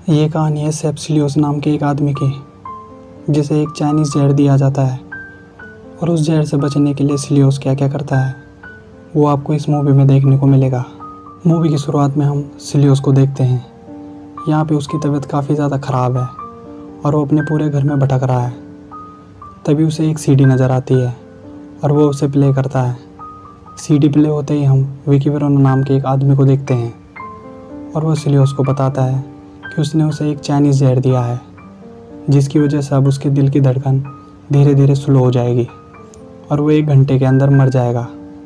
ये कहानी है सेप्सिलियोस नाम के एक आदमी की, जिसे एक चाइनीज़ जहर दिया जाता है और उस जहर से बचने के लिए सिलियोस क्या क्या करता है वो आपको इस मूवी में देखने को मिलेगा। मूवी की शुरुआत में हम सिलियोस को देखते हैं। यहाँ पे उसकी तबीयत काफ़ी ज़्यादा ख़राब है और वो अपने पूरे घर में भटक रहा है। तभी उसे एक सीडी नज़र आती है और वो उसे प्ले करता है। सीडी प्ले होते ही हम विकी वेरोना नाम के एक आदमी को देखते हैं और वो सिलियोस को बताता है कि उसने उसे एक चाइनीज़ जहर दिया है, जिसकी वजह से अब उसके दिल की धड़कन धीरे धीरे स्लो हो जाएगी और वो 1 घंटे के अंदर मर जाएगा।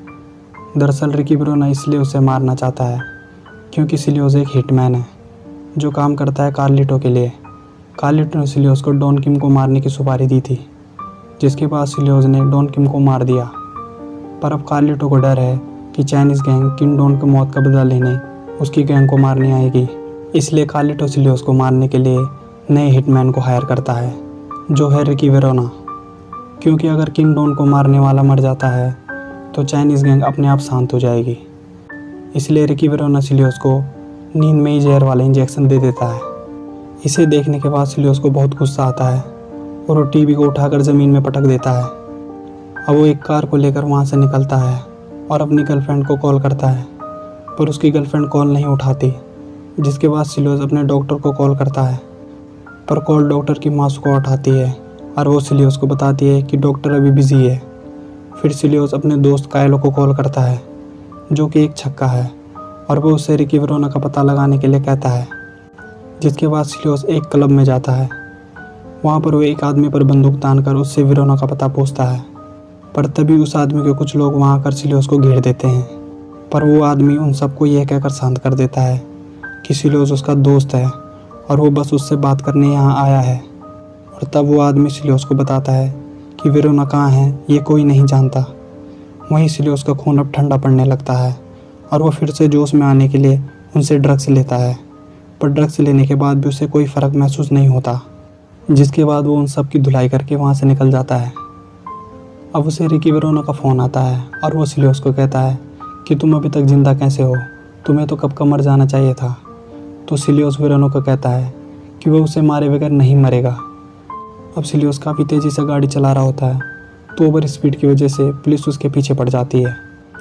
दरअसल विकी वेरोना इसलिए उसे मारना चाहता है क्योंकि सिलियोस एक हिटमैन है जो काम करता है कार्लिटो के लिए। कार्लिटो ने सिलियोस को डॉन किम को मारने की सुपारी दी थी, जिसके बाद सिलियोस ने डॉन किम को मार दिया। पर अब कार्लिटो को डर है कि चाइनीज़ गैंग किम डॉन की मौत का बदला लेने उसकी गैंग को मारने आएगी, इसलिए कार्लिटो सिलियोस को मारने के लिए नए हिटमैन को हायर करता है, जो है विकी वेरोना। क्योंकि अगर किम डॉन को मारने वाला मर जाता है तो चाइनीज़ गैंग अपने आप शांत हो जाएगी। इसलिए विकी वेरोना सिलियोस को नींद में ही जहर वाला इंजेक्शन दे देता है। इसे देखने के बाद सिलियोस को बहुत गुस्सा आता है और वो टीवी को उठाकर ज़मीन में पटक देता है। अब वो एक कार को लेकर वहाँ से निकलता है और अपनी गर्लफ्रेंड को कॉल करता है, पर उसकी गर्लफ्रेंड कॉल नहीं उठाती। जिसके बाद सिलियोस अपने डॉक्टर को कॉल करता है, पर कॉल डॉक्टर की माँ को उठाती है और वो सिलियोस को बताती है कि डॉक्टर अभी बिज़ी है। फिर सिलियोस अपने दोस्त कायलो को कॉल करता है, जो कि एक छक्का है, और वो उससे विकी वेरोना का पता लगाने के लिए कहता है। जिसके बाद सिलियोस एक क्लब में जाता है। वहाँ पर वो एक आदमी पर बंदूक तानकर उससे वेरोना का पता पूछता है, पर तभी उस आदमी के कुछ लोग वहाँ आकर सिलियोस को घेर देते हैं। पर वो आदमी उन सबको यह कहकर शांत कर देता है कि सिलियोस उसका दोस्त है और वो बस उससे बात करने यहाँ आया है। और तब वो आदमी सिलियोस को बताता है कि वेरोना कहाँ है ये कोई नहीं जानता। वहीं सिलियोस का खून अब ठंडा पड़ने लगता है और वो फिर से जोश में आने के लिए उनसे ड्रग्स लेता है, पर ड्रग्स लेने के बाद भी उसे कोई फ़र्क महसूस नहीं होता। जिसके बाद वो उन सब की धुलाई करके वहाँ से निकल जाता है। अब उसे विकी वेरोना का फ़ोन आता है और वो सिलियोस को कहता है कि तुम अभी तक ज़िंदा कैसे हो, तुम्हें तो कब का मर जाना चाहिए था। तो सिलियोस वेरोना को कहता है कि वह उसे मारे बगैर नहीं मरेगा। अब सिलियोस काफ़ी तेज़ी से गाड़ी चला रहा होता है, तो ओवर स्पीड की वजह से पुलिस उसके पीछे पड़ जाती है।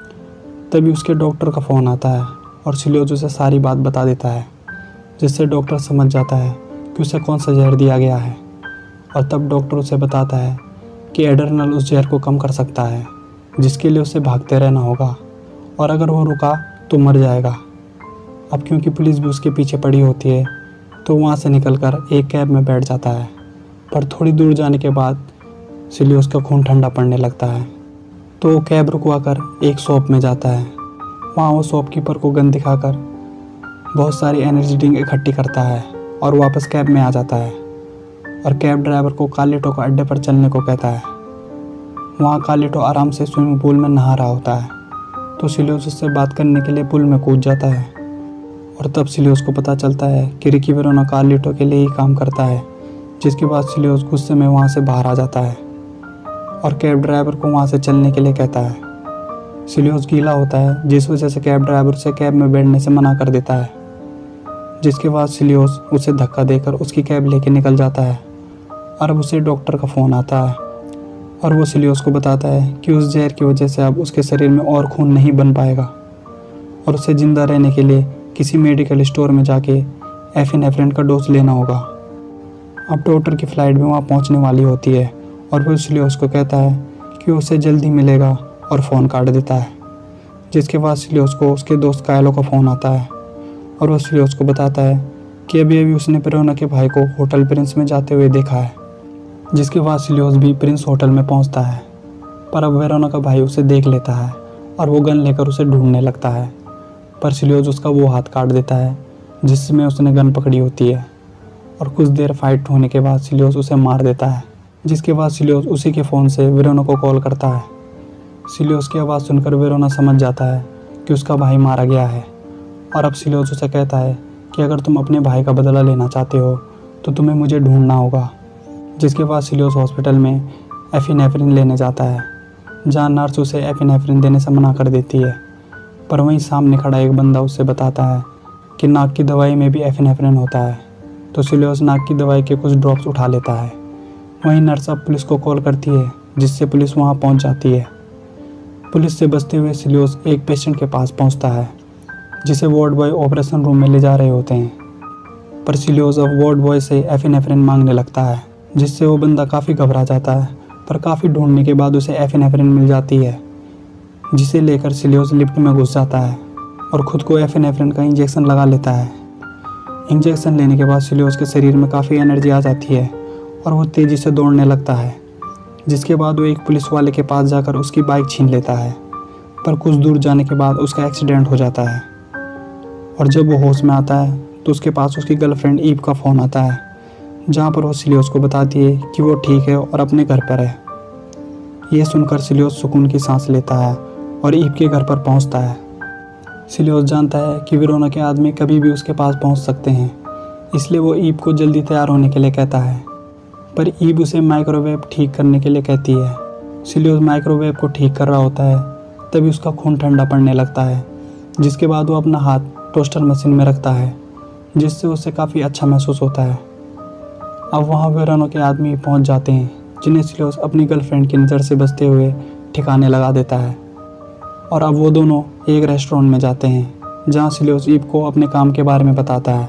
तभी उसके डॉक्टर का फ़ोन आता है और सिलियोस उसे सारी बात बता देता है, जिससे डॉक्टर समझ जाता है कि उसे कौन सा जहर दिया गया है। और तब डॉक्टर उसे बताता है कि एड्रेनल उस जहर को कम कर सकता है, जिसके लिए उसे भागते रहना होगा, और अगर वो रुका तो मर जाएगा। अब क्योंकि पुलिस भी उसके पीछे पड़ी होती है, तो वहाँ से निकलकर एक कैब में बैठ जाता है। पर थोड़ी दूर जाने के बाद सिलियोस का खून ठंडा पड़ने लगता है, तो वो कैब रुकवाकर एक शॉप में जाता है। वहाँ वो शॉपकीपर को गन दिखाकर बहुत सारी एनर्जी ड्रिंक इकट्ठी करता है और वापस कैब में आ जाता है और कैब ड्राइवर को कार्लिटो का अड्डे पर चलने को कहता है। वहाँ कार्लिटो आराम से स्विमिंग पूल में नहा रहा होता है, तो सिलियोस उससे बात करने के लिए पूल में कूद जाता है। और तब सिलियोस को पता चलता है कि विकी वेरोना कार्लिटो के लिए ही काम करता है। जिसके बाद सिलियोस गुस्से में वहाँ से बाहर आ जाता है और कैब ड्राइवर को वहाँ से चलने के लिए कहता है। सिलियोस गीला होता है, जिस वजह से कैब ड्राइवर उसे कैब में बैठने से मना कर देता है। जिसके बाद सिलियोस उसे धक्का देकर उसकी कैब लेके निकल जाता है और अब उसे डॉक्टर का फ़ोन आता है और वो सिलियोस को बताता है कि उस जहर की वजह से अब उसके शरीर में और खून नहीं बन पाएगा और उसे ज़िंदा रहने के लिए किसी मेडिकल स्टोर में जाके एफिनेफ्रिन का डोज लेना होगा। अब डॉक्टर की फ़्लाइट भी वहाँ पहुँचने वाली होती है और वो सिलियोस को कहता है कि उसे जल्दी मिलेगा और फ़ोन काट देता है। जिसके बाद सिलियोस को उसके दोस्त कायलो का फ़ोन आता है और वो सिलियोस को बताता है कि अभी अभी उसने वेरोना के भाई को होटल प्रिंस में जाते हुए देखा है। जिसके बाद सिलियोस भी प्रिंस होटल में पहुंचता है, पर अब वेरोना का भाई उसे देख लेता है और वो गन लेकर उसे ढूंढने लगता है। पर सिलियोस उसका वो हाथ काट देता है जिसमें उसने गन पकड़ी होती है और कुछ देर फाइट होने के बाद सिलियोस उसे मार देता है। जिसके बाद सिलियोस उसी के फ़ोन से वेरोना को कॉल करता है। सिलियोस की आवाज़ सुनकर वेरोना समझ जाता है कि उसका भाई मारा गया है और अब सिलियोस उसे कहता है कि अगर तुम अपने भाई का बदला लेना चाहते हो तो तुम्हें मुझे ढूंढना होगा। जिसके बाद सिलियोस हॉस्पिटल में एफिनेफ्रिन लेने जाता है, जहाँ नर्स उसे एफिनेफ्रिन देने से मना कर देती है। पर वहीं सामने खड़ा एक बंदा उससे बताता है कि नाक की दवाई में भी एफिनेफ्रिन होता है, तो सिलियोस नाक की दवाई के कुछ ड्रॉप्स उठा लेता है। वहीं नर्स अब पुलिस को कॉल करती है, जिससे पुलिस वहां पहुंच जाती है। पुलिस से बचते हुए सिलियोस एक पेशेंट के पास पहुंचता है, जिसे वार्ड बॉय ऑपरेशन रूम में ले जा रहे होते हैं। पर सिलियोस अब वार्ड बॉय से एफिनेफ्रिन मांगने लगता है, जिससे वो बंदा काफ़ी घबरा जाता है। पर काफ़ी ढूंढने के बाद उसे एफिनेफ्रिन मिल जाती है, जिसे लेकर सिलियोस लिफ्ट में घुस जाता है और खुद को एफिनेफ्रिन का इंजेक्शन लगा लेता है। इंजेक्शन लेने के बाद सिलियोस के शरीर में काफ़ी एनर्जी आ जाती है और वो तेज़ी से दौड़ने लगता है, जिसके बाद वो एक पुलिस वाले के पास जाकर उसकी बाइक छीन लेता है। पर कुछ दूर जाने के बाद उसका एक्सीडेंट हो जाता है और जब वो होश में आता है तो उसके पास उसकी गर्लफ्रेंड ईव का फ़ोन आता है, जहाँ पर वो सिलियोस को बताती है कि वो ठीक है और अपने घर पर है। ये सुनकर सिलियोस सुकून की सांस लेता है और ईव के घर पर पहुँचता है। सिलियोस जानता है कि वेरोना के आदमी कभी भी उसके पास पहुँच सकते हैं, इसलिए वो ईव को जल्दी तैयार होने के लिए कहता है। पर ईव उसे माइक्रोवेव ठीक करने के लिए कहती है। सिलियोस माइक्रोवेव को ठीक कर रहा होता है, तभी उसका खून ठंडा पड़ने लगता है, जिसके बाद वो अपना हाथ टोस्टर मशीन में रखता है, जिससे उसे काफ़ी अच्छा महसूस होता है। अब वहाँ वेरोना के आदमी पहुँच जाते हैं, जिन्हें सिलियोस अपनी गर्लफ्रेंड की नज़र से बचते हुए ठिकाने लगा देता है। और अब वो दोनों एक रेस्टोरेंट में जाते हैं, जहाँ सिलियोस ईव को अपने काम के बारे में बताता है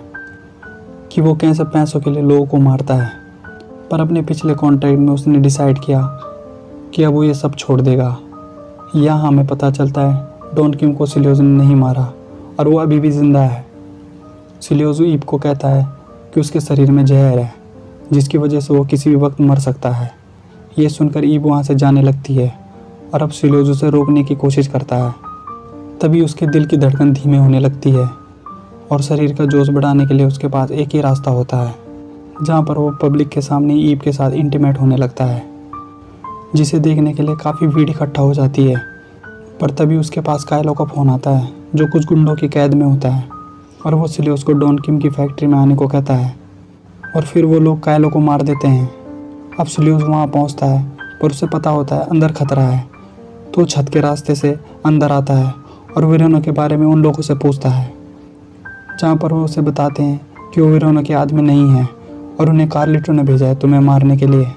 कि वो कैसे पैसों के लिए लोगों को मारता है। पर अपने पिछले कॉन्ट्रैक्ट में उसने डिसाइड किया कि अब वो ये सब छोड़ देगा। यहाँ हमें पता चलता है डॉन किम को सिलियोस ने नहीं मारा और वो अभी भी ज़िंदा है। सिलियोस ईव को कहता है कि उसके शरीर में जहर है, जिसकी वजह से वो किसी भी वक्त मर सकता है। ये सुनकर ईव वहाँ से जाने लगती है और अब सिलियोस उसे रोकने की कोशिश करता है। तभी उसके दिल की धड़कन धीमे होने लगती है और शरीर का जोश बढ़ाने के लिए उसके पास एक ही रास्ता होता है, जहाँ पर वो पब्लिक के सामने ईव के साथ इंटीमेट होने लगता है, जिसे देखने के लिए काफ़ी भीड़ इकट्ठा हो जाती है। पर तभी उसके पास कायलो का फ़ोन आता है, जो कुछ गुंडों की कैद में होता है, और वो सिलियोस को डॉन किम की फैक्ट्री में आने को कहता है और फिर वो लोग कायलो को मार देते हैं। अब सिलियोस वहाँ पहुँचता है, पर उसे पता होता है अंदर खतरा है, तो छत के रास्ते से अंदर आता है और वेरोना के बारे में उन लोगों से पूछता है, जहाँ पर वो उसे बताते हैं कि वो वेरोना के आदमी नहीं है और उन्हें कार्लिटो ने भेजा है तुम्हें मारने के लिए।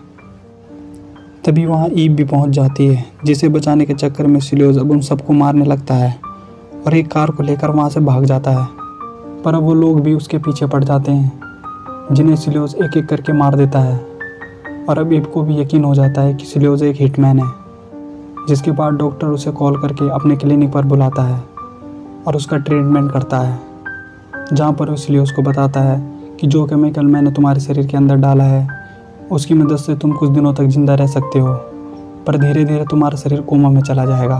तभी वहाँ ईव भी पहुँच जाती है, जिसे बचाने के चक्कर में सिलियोस अब उन सबको मारने लगता है और एक कार को लेकर वहाँ से भाग जाता है। पर अब वो लोग भी उसके पीछे पड़ जाते हैं, जिन्हें सिलियोस एक एक करके मार देता है। और अब ईव को भी यकीन हो जाता है कि सिलियोस एक हिटमैन है, जिसके बाद डॉक्टर उसे कॉल करके अपने क्लिनिक पर बुलाता है और उसका ट्रीटमेंट करता है, जहाँ पर वो सिलियोस को बताता है कि जो केमिकल मैंने तुम्हारे शरीर के अंदर डाला है उसकी मदद से तुम कुछ दिनों तक जिंदा रह सकते हो, पर धीरे धीरे तुम्हारा शरीर कोमा में चला जाएगा।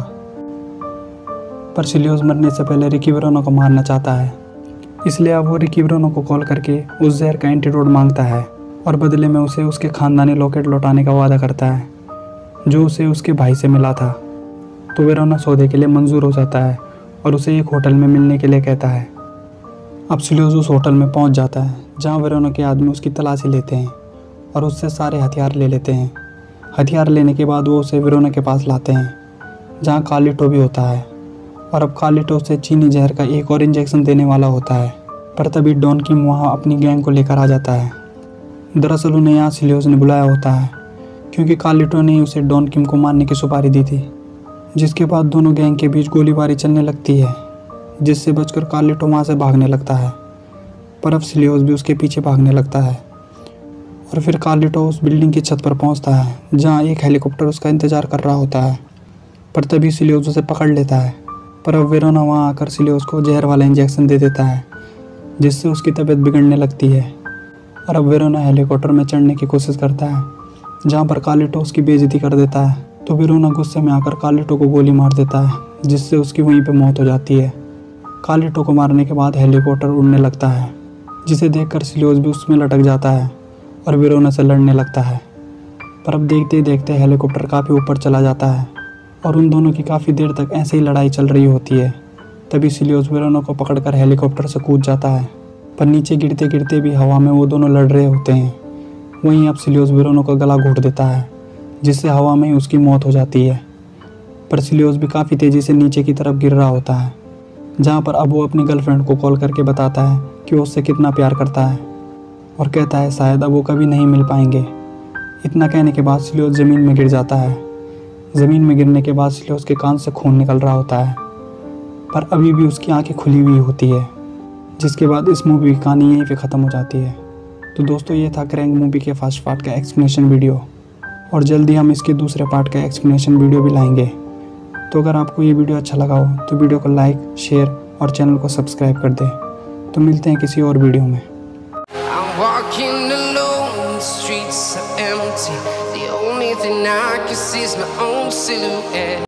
पर सिलियोस मरने से पहले रिकी वेरोना को मारना चाहता है, इसलिए अब वो रिकी वेरोना को कॉल करके उस जहर का एंटीडोट मांगता है और बदले में उसे उसके खानदानी लॉकेट लौटाने का वादा करता है, जो उसे उसके भाई से मिला था। तो वेरोना सौदे के लिए मंजूर हो जाता है और उसे एक होटल में मिलने के लिए कहता है। अब सिलियोस उस होटल में पहुंच जाता है, जहां वेरोना के आदमी उसकी तलाशी लेते हैं और उससे सारे हथियार ले लेते हैं। हथियार लेने के बाद वो उसे वेरोना के पास लाते हैं, जहां कार्लिटो भी होता है। और अब कार्लिटो उसे चीनी जहर का एक और इंजेक्शन देने वाला होता है। पर तभी डॉन किम वहाँ अपनी गैंग को लेकर आ जाता है। दरअसल उन्हें यहाँ सिलियोस ने बुलाया होता है, क्योंकि कार्लिटो ने उसे डॉन किम को मारने की सुपारी दी थी। जिसके बाद दोनों गैंग के बीच गोलीबारी चलने लगती है, जिससे बचकर कार्लिटो वहाँ से भागने लगता है। पर अब सिलियोस भी उसके पीछे भागने लगता है और फिर कार्लिटो उस बिल्डिंग की छत पर पहुँचता है, जहाँ एक हेलीकॉप्टर उसका इंतज़ार कर रहा होता है। पर तभी सिलियोस उसे पकड़ लेता है। पर अब वेरोना वहाँ आकर सिलियोस को जहर वाला इंजेक्शन दे देता है, जिससे उसकी तबीयत बिगड़ने लगती है। और अब वेरोना हेलीकॉप्टर में चढ़ने की कोशिश करता है, जहाँ पर कार्लिटो उसकी बेइज्जती कर देता है। तो वेरोना गुस्से में आकर कार्लिटो को गोली मार देता है, जिससे उसकी वहीं पर मौत हो जाती है। कार्लिटो को मारने के बाद हेलीकॉप्टर उड़ने लगता है, जिसे देखकर सिलियोस भी उसमें लटक जाता है और वेरोना से लड़ने लगता है। पर अब देखते ही देखते हेलीकॉप्टर काफ़ी ऊपर चला जाता है और उन दोनों की काफ़ी देर तक ऐसे ही लड़ाई चल रही होती है। तभी सिलियोस वेरोना को पकड़कर हेलीकॉप्टर से कूद जाता है, पर नीचे गिरते गिरते भी हवा में वो दोनों लड़ रहे होते हैं। वहीं अब सिलियोस वेरोना का गला घोट देता है, जिससे हवा में ही उसकी मौत हो जाती है। पर सिलियोस भी काफ़ी तेज़ी से नीचे की तरफ गिर रहा होता है, जहाँ पर अब वो अपनी गर्लफ्रेंड को कॉल करके बताता है कि वो उससे कितना प्यार करता है। और कहता है शायद अब वो कभी नहीं मिल पाएंगे। इतना कहने के बाद सिलियोस ज़मीन में गिर जाता है। ज़मीन में गिरने के बाद सिलियोस के कान से खून निकल रहा होता है, पर अभी भी उसकी आंखें खुली हुई होती है। जिसके बाद इस मूवी की कहानी यहीं पे ख़त्म हो जाती है। तो दोस्तों, ये था क्रैंक मूवी के फर्स्ट पार्ट का एक्सप्लेनेशन वीडियो, और जल्दी हम इसके दूसरे पार्ट का एक्सप्लेनेशन वीडियो भी लाएंगे। तो अगर आपको ये वीडियो अच्छा लगा हो तो वीडियो को लाइक, शेयर और चैनल को सब्सक्राइब कर दें। तो मिलते हैं किसी और वीडियो में। Walking alone, the streets are empty. The only thing I can see is my own silhouette.